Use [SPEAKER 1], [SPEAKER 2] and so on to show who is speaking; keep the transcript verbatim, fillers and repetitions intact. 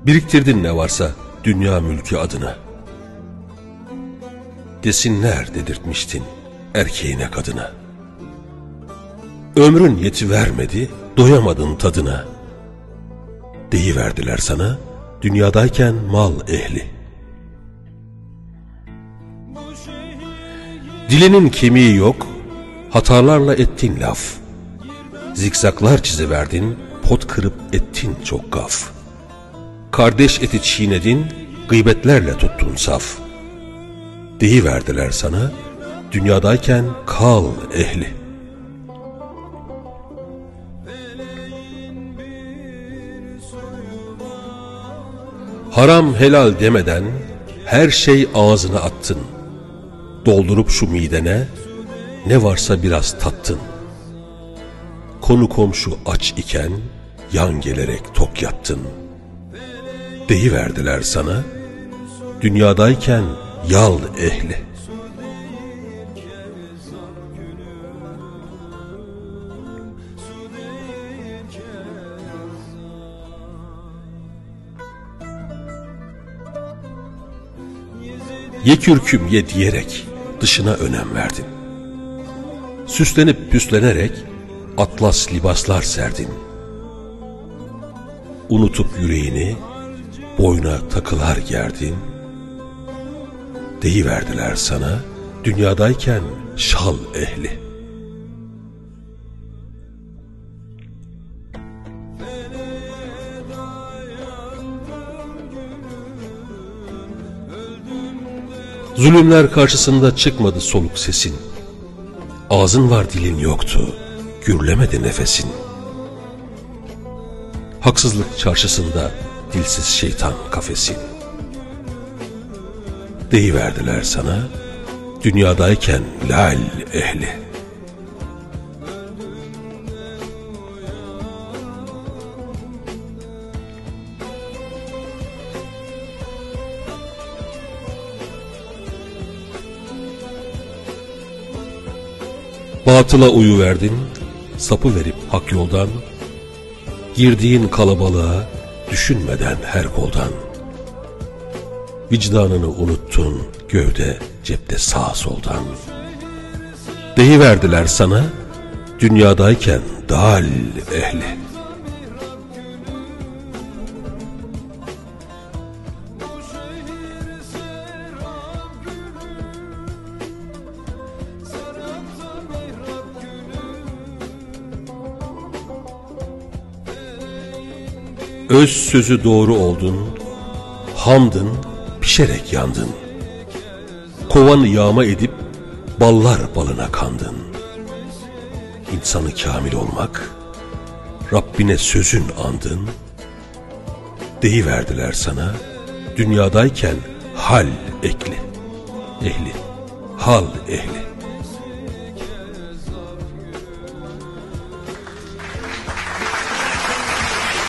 [SPEAKER 1] Biriktirdin ne varsa dünya mülkü adına. Desinler dedirtmiştin erkeğine kadına. Ömrün yetivermedi, doyamadın tadına. Deyiverdiler sana dünyadayken mal ehli. Dilinin kemiği yok, hatalarla ettin laf. Zikzaklar çiziverdin, pot kırıp ettin çok gaf. Kardeş eti çiğnedin, gıybetlerle tuttun saf. Deyiverdiler sana dünyadayken kal ehli. Haram helal demeden her şey ağzına attın. Doldurup şu midene ne varsa biraz tattın. Konu komşu aç iken yan gelerek tok yattın. Deyiverdiler sana dünyadayken yal ehli. Ye kürküm ye diyerek dışına önem verdin. Süslenip püslenerek atlas libaslar serdin. Unutup yüreğini boyuna takılar gerdin. Deyiverdiler sana dünyadayken şal ehli. Zulümler karşısında çıkmadı soluk sesin. Ağzın var dilin yoktu, gürlemedi nefesin. Haksızlık çarşısında dilsiz şeytan kafesin. Deyiverdiler sana dünyadayken lal ehli. Batıla uyuverdin, sapı verip hak yoldan, girdiğin kalabalığa düşünmeden her koldan. Vicdanını unuttun gövde cepte sağ soldan. Deyiverdiler sana dünyadayken dal ehli. Öz sözü doğru oldun, hamdın, pişerek yandın. Kovanı yağma edip ballar balına kandın. İnsanı kamil olmak, Rabbine sözün andın. Deyiverdiler sana dünyadayken hal ekli, ehli, hal ehli.